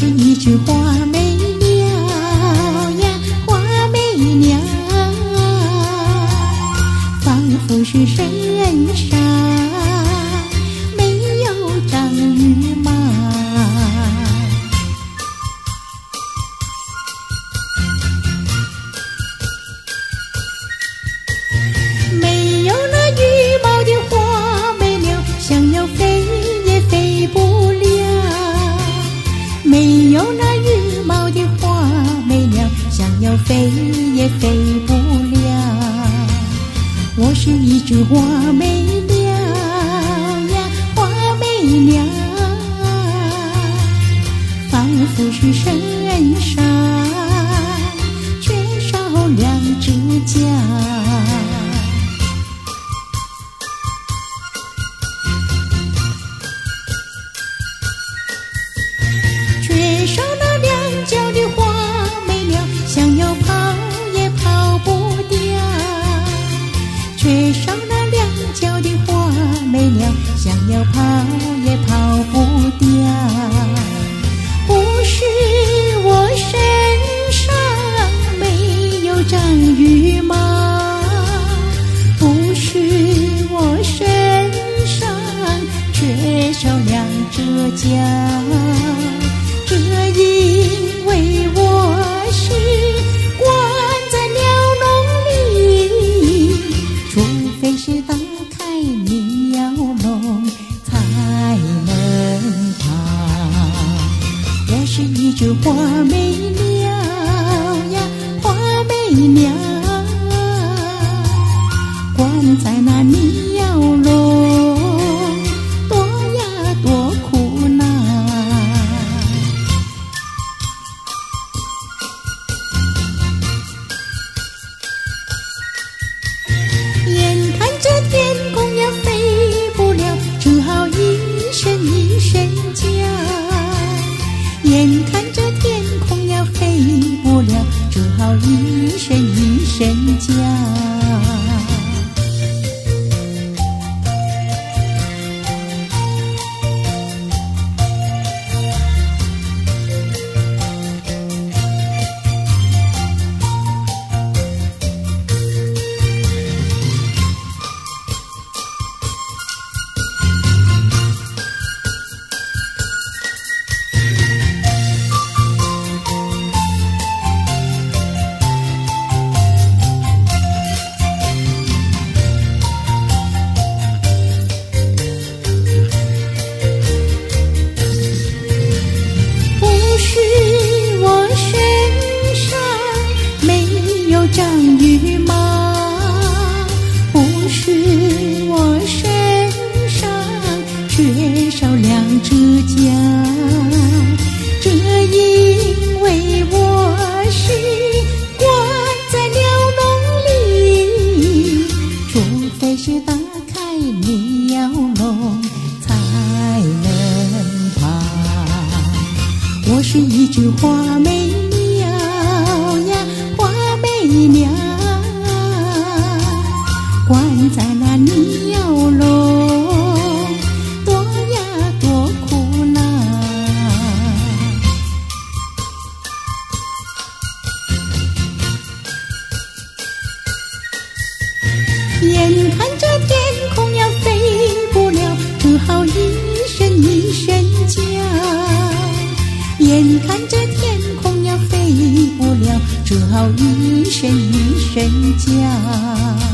是一只花眉鸟呀，花眉鸟，仿佛是身上没有长羽毛。没有那羽毛的花眉鸟，想要飞也飞不了。没有那羽毛的花眉鸟，想要飞也飞不了。我是一只花眉鸟呀，花眉鸟，仿佛是身上缺少两只脚。缺少那两脚的花眉鸟，想要跑也跑不掉。缺少那两脚的花眉鸟，想要跑也跑不掉。不是我身上没有长羽毛，不是我身上缺少两只脚，这因为我是关在鸟笼里，除非是打开鸟笼才能跑。我是一只花眉鸟呀，花眉鸟，关在那鸟笼多呀多苦恼。眼看着天空呀飞不了，只好一声一声叫。眼看着天空呀飞不了，只好一声一声叫。长羽毛，不是我身上缺少两只脚，这因为我是关在鸟笼里，除非是打开鸟笼才能跑。我是一只花眉鸟呀，花眉鸟，关在那鸟笼多呀多苦恼。眼看着天空呀飞不了，只好一声一声叫。眼看着天空呀飞不了，只好一声一声叫。